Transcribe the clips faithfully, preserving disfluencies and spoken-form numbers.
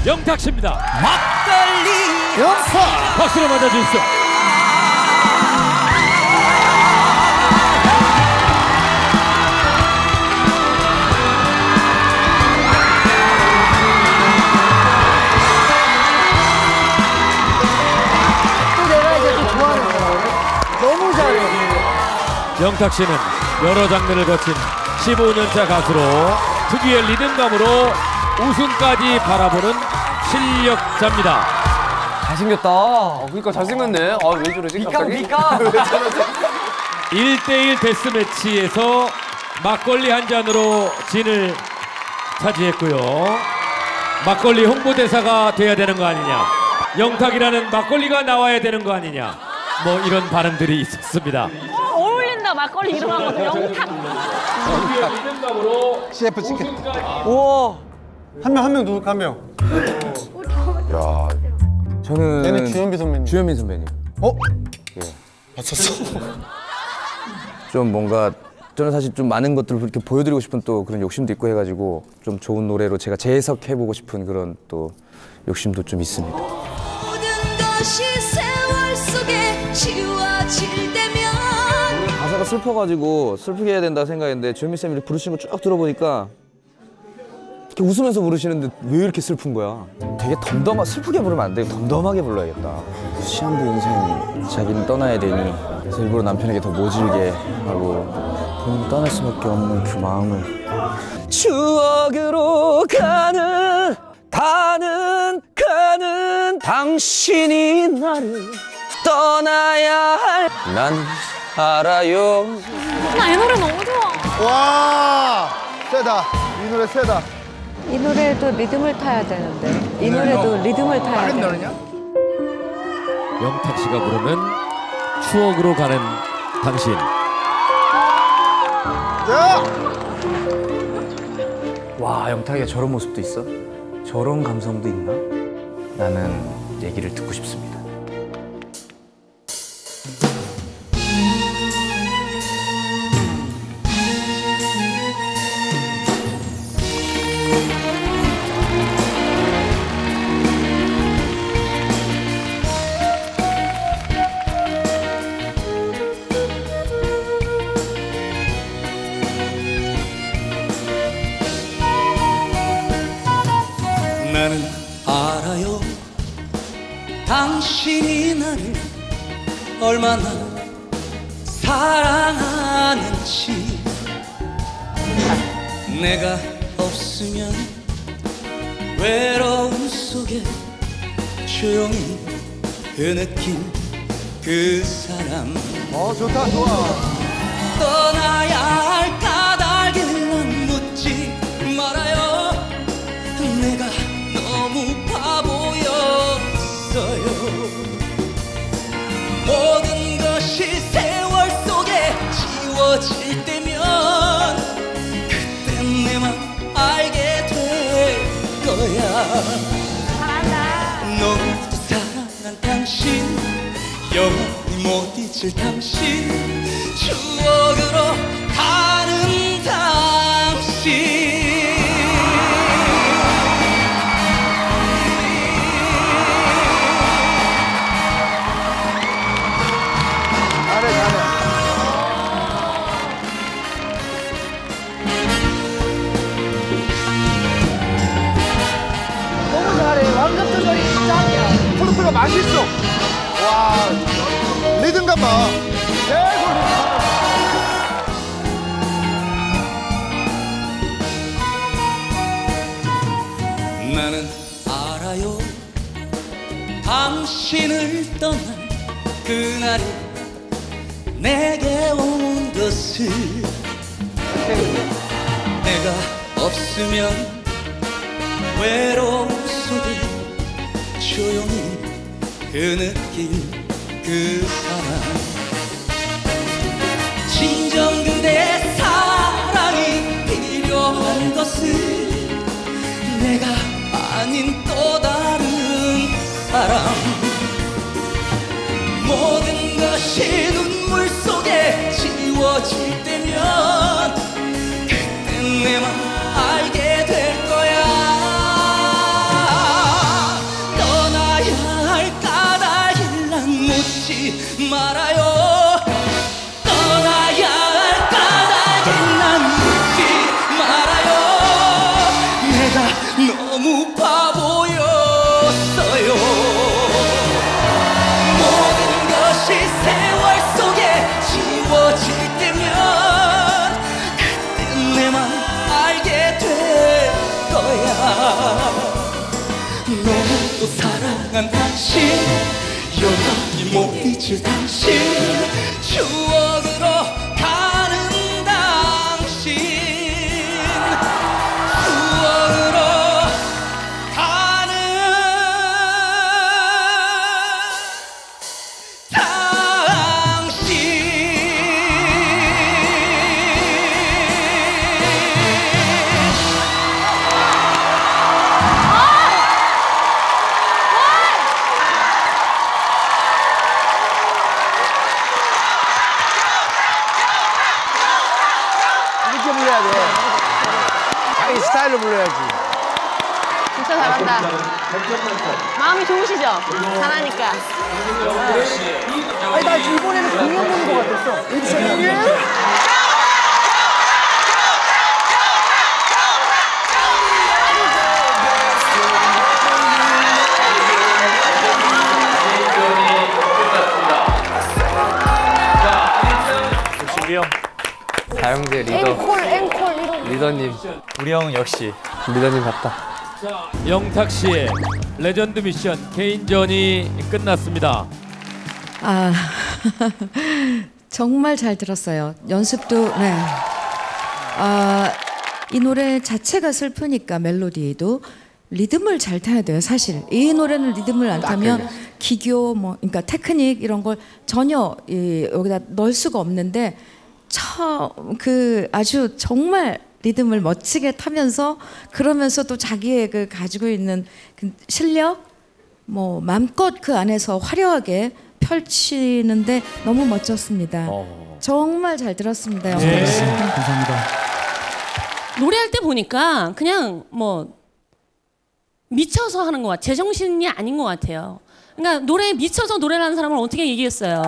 영탁 씨입니다. 막걸리 영탁 박수로 맞아주십시오. 또 내가 이제 또 좋아하는 거야. 너무 잘해. 영탁 씨는 여러 장르를 거친 십오 년차 가수로 특유의 리듬감으로 우승까지 바라보는 실력자입니다. 잘생겼다. 어, 그러니까 잘생겼네. 아, 왜 저러지? 갑자기? 미까? 왜 저러지? 일 대일 데스매치에서 막걸리 한 잔으로 진을 차지했고요. 막걸리 홍보대사가 돼야 되는 거 아니냐, 영탁이라는 막걸리가 나와야 되는 거 아니냐, 뭐 이런 반응들이 있었습니다. 어울린다. 막걸리 이름하고 영탁. 씨에프 찍겠다. 우와. 한 명 한 명 누굴까 한 명. 야, 얘는 저는 주현미 선배님. 주현민 선배님. 어? 예. 맞췄어. 좀 뭔가 저는 사실 좀 많은 것들을 이렇게 보여드리고 싶은 또 그런 욕심도 있고 해가지고 좀 좋은 노래로 제가 재해석해보고 싶은 그런 또 욕심도 좀 있습니다. 모든 것이 세월 속에 지워질 때면 가사가 슬퍼가지고 슬프게 해야 된다 생각했는데 주현민 쌤이 부르시는 거 쭉 들어보니까 이렇게 웃으면서 부르시는데 왜 이렇게 슬픈 거야? 되게 덤덤하, 슬프게 부르면 안 돼. 덤덤하게 불러야겠다. 시한부 인생, 자기는 떠나야 되니 그래서 일부러 남편에게 더 모질게 하고 본인 떠날 수밖에 없는 그 마음을 추억으로 가는 가는 가는 당신이 나를 떠나야 할 난 알아요. 나 이 노래 너무 좋아. 와, 세다. 이 노래 세다. 이 노래도 리듬을 타야 되는데. 이 노래도 리듬을 타야 돼. 영탁 씨가 부르는 추억으로 가는 당신. 자! 와, 영탁이가 저런 모습도 있어? 저런 감성도 있나? 나는 얘기를 듣고 싶습니다. 나는 알아요. 당신이 나를 얼마나 사랑하는지. 내가 없으면 외로움 속에 조용히 그 느낌, 그 사람. 어, 좋다, 좋아. 떠나야 할 까닭은 묻지 말아요. 내가 너무 바보였어요. 모든 것이 세월 속에 지워질 때면 그땐 내 맘 알게 될 거야. 잘한다. 너무 사랑한 당신, 영원히 못 잊을 당신, 추억으로 가는 당신. 잘해, 잘해. 너무 잘해. 완전 조절이 짱이야. 트로트가 맛있어. 와, 리듬감 봐. 계속 리듬감. 나는 알아요. 당신을 떠난 그날이 내게 온 것을. 내가 없으면 외로움 속에 조용히 그 느낌, 그 사랑. 진정 그대의 사랑이 필요한 것을 내가 아닌 또 다른 사람. 모든 것이 눈물 속에 지워질 때면 그땐 내 맘 알게 될 거야. 못 잊을 당신 추억으로 가는 당신 추억으로 가는 당신 이렇게 불러야 돼. 자기 스타일로 불러야지. 진짜 잘한다. 마음이 좋으시죠? 잘하니까. 아니, 나 지금 이번에는 공연 보는 것 같았어. 일생일. 우리 형 다영재 리더 앵콜 앵콜 이런. 리더님 우리 형 역시 리더님 같다. 영탁 씨의 레전드 미션 개인전이 끝났습니다. 아 정말 잘 들었어요. 연습도 네. 아, 이 노래 자체가 슬프니까 멜로디도 리듬을 잘 타야 돼요. 사실 이 노래는 리듬을 안 타면 기교 뭐 그러니까 테크닉 이런 걸 전혀 이, 여기다 넣을 수가 없는데 저 그 아주 정말 리듬을 멋지게 타면서 그러면서도 자기의 그 가지고 있는 그 실력 뭐 마음껏 그 안에서 화려하게 펼치는데 너무 멋졌습니다. 어. 정말 잘 들었습니다. 네. 감사합니다. 노래할 때 보니까 그냥 뭐 미쳐서 하는 것 같아요. 제정신이 아닌 것 같아요. 그러니까 노래에 미쳐서 노래를 하는 사람을 어떻게 얘기했어요.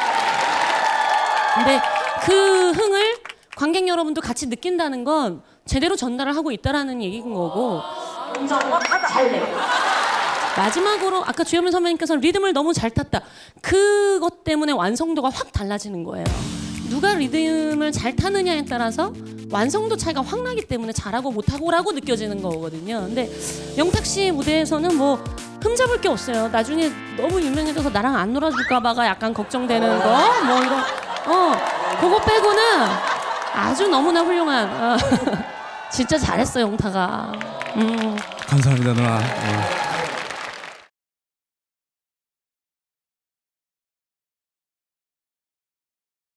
근데 그 흥을 관객 여러분도 같이 느낀다는 건 제대로 전달을 하고 있다라는 얘기인 거고. 마지막으로 아까 주현민 선배님께서는 리듬을 너무 잘 탔다. 그것 때문에 완성도가 확 달라지는 거예요. 누가 리듬을 잘 타느냐에 따라서 완성도 차이가 확 나기 때문에 잘하고 못하고라고 느껴지는 거거든요. 근데 영탁 씨 무대에서는 뭐 흠잡을 게 없어요. 나중에 너무 유명해져서 나랑 안 놀아줄까 봐가 약간 걱정되는 거 뭐 이런 어 그거 빼고는 아주 너무나 훌륭한 어, 진짜 잘했어 영탁아. 음. 감사합니다 누나. 네.